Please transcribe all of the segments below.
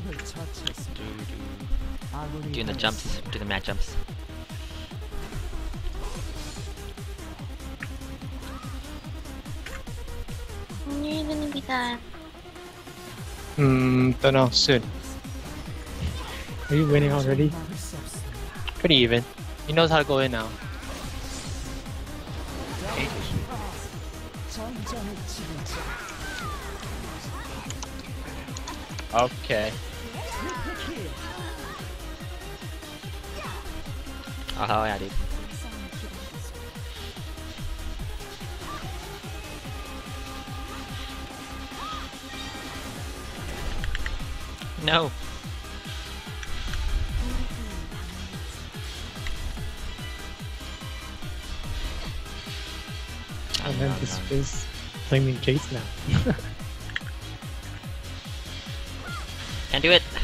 Doing the jumps, do the mad jumps. When are you gonna be done? Don't know, soon. Are you winning already? Pretty even. He knows how to go in now. Okay. Oh hell yeah, dude. No. And then this is flaming chase now. Can't do it.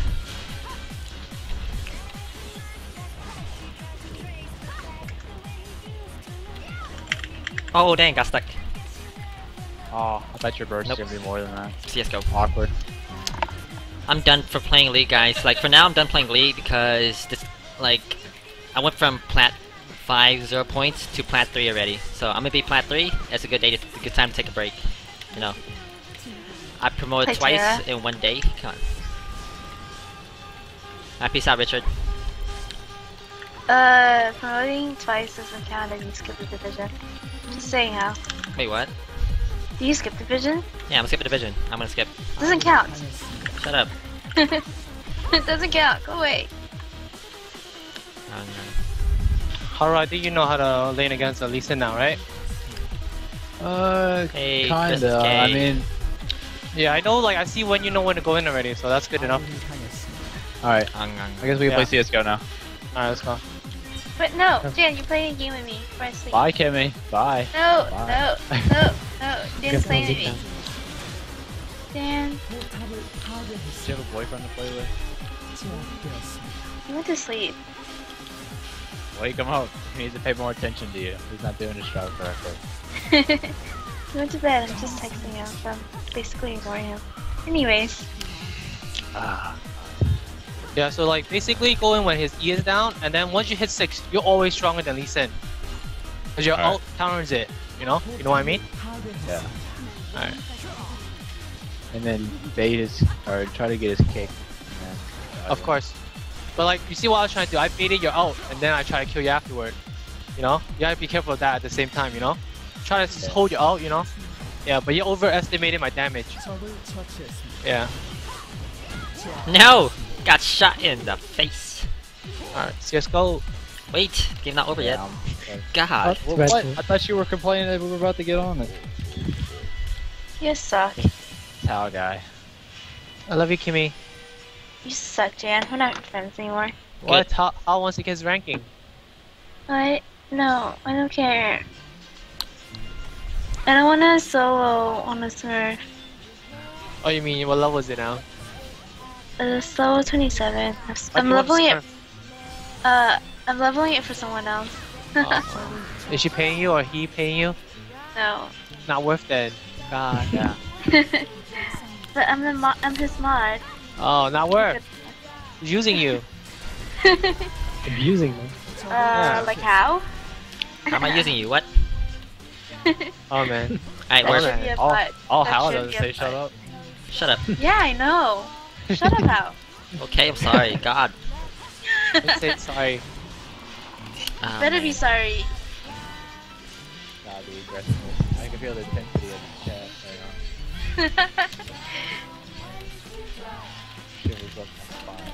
Oh dang, got stuck. Oh, I thought your burst Nope. was gonna be more than that. CS:GO. Awkward. I'm done for playing League, guys. Like for now, I'm done playing League because this, like, I went from plat 5 0 points to plat 3 already. So I'm gonna be plat 3. It's a good day, a good time to take a break. You know, I promoted Play twice Terra. in one day. Come on. Peace out, Richard. Promoting twice doesn't count if you skip the division. Just saying how. Wait, what? Do you skip division? Yeah, I'm gonna skip a division. I'm gonna skip. Doesn't count. Shut up. It doesn't count. Go away. Oh, no. Haru, I think you know how to lane against Lee Sin now, right? Hey, Chris is Kinda. I gay. mean, Yeah, I know, like, I see when you know when to go in already, so that's good enough. alright. I guess we can Yeah. play CSGO now. Alright, let's go. But no, Jan, you played a game with me before I sleep. Bye, Kimmy. Bye. No, Bye. no. You didn't Guess play I'll with do me. that. Dan, Do you have a boyfriend to play with? you went to sleep. Wake him up. He needs to pay more attention to you. He's not doing his job correctly. You went to bed. I'm just texting him, so I'm basically ignoring him. Anyways, Ah. Yeah, so, like, basically go in when his E is down, and then once you hit 6, you're always stronger than Lee Sin. Because your Alright. ult counters it, you know? You know what I mean? Yeah. Alright. And then bait his, or try to get his kick. And then, Of course. But, like, you see what I was trying to do? I baited your ult, and then I try to kill you afterward. You know? You gotta be careful of that at the same time, you know? Try to just Yeah. hold your ult, you know? Yeah, but you overestimated my damage. Yeah. No! Got shot in the face. Alright, CSGO. Wait, game not over yet. Okay. God. Oh, What? Red. I thought you were complaining that we were about to get on it. you suck. Towel guy. I love you, Kimmy. You suck, Jan. We're not friends anymore. What? How wants to get his ranking? What? No, I don't care. I don't want to solo on a Smurf. Oh, you mean, what level is it now? Solo 27. Why do I'm you want to leveling it. Smurf? I'm leveling it for someone else. Oh. Is she paying you or he paying you? No. Not worth it. God, yeah. But I'm his mod. Oh, not worth. He's using you. Abusing me. Like how? How am I using you? What? Oh man. Alright, That where's should be a All, butt. all That Hal should doesn't be a say shut butt. up. Shut up. Yeah, I know. Shut up, Hal. Okay, I'm sorry. God. Let's say sorry. Oh, Better man. be sorry. Nah, the aggressiveness. I can feel the intensity in the chat right now. Shivers up my spine.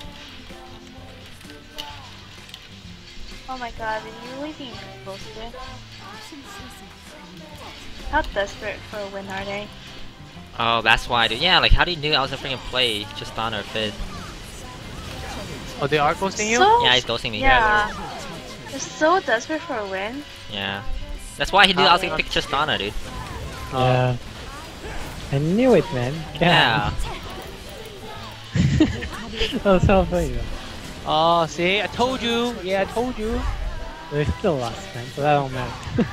Oh my god, are you really being roasted? How desperate for a win are they? Oh, that's why, dude. Yeah, like, how do you knew I was gonna freaking play Tristana or Fizz? Oh, they are ghosting you? So, Yeah, he's ghosting me. yeah. They're so desperate for a win. Yeah. That's why he knew I was gonna pick Tristana, dude. Yeah. I knew it, man. Yeah. That was so funny though. Oh, see? I told you. Yeah, I told you. They still lost, man, so that don't matter.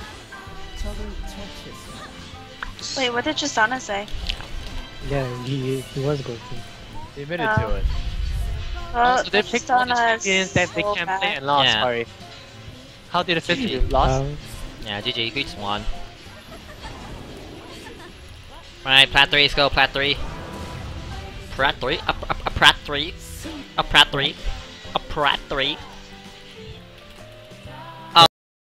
Wait, what did Tristana say? Yeah, he was ghosting. He admitted Oh. to it. Oh, So they picked all the champions that they can't play and lost. Yeah. Sorry. How did it fit you? Lost? Yeah, GG, we just won. Alright, plat 3, let's go, plat 3. Plat 3, a plat 3. A plat 3. A plat 3.